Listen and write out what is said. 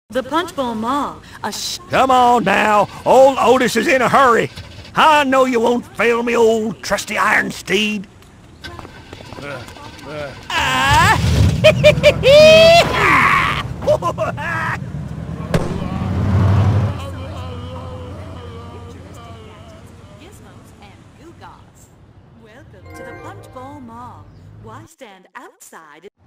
The Punch Bowl Mall. Come on now, old Otis is in a hurry. I know you won't fail me, old trusty iron steed. Welcome to the Punch Bowl Mall. Why stand outside?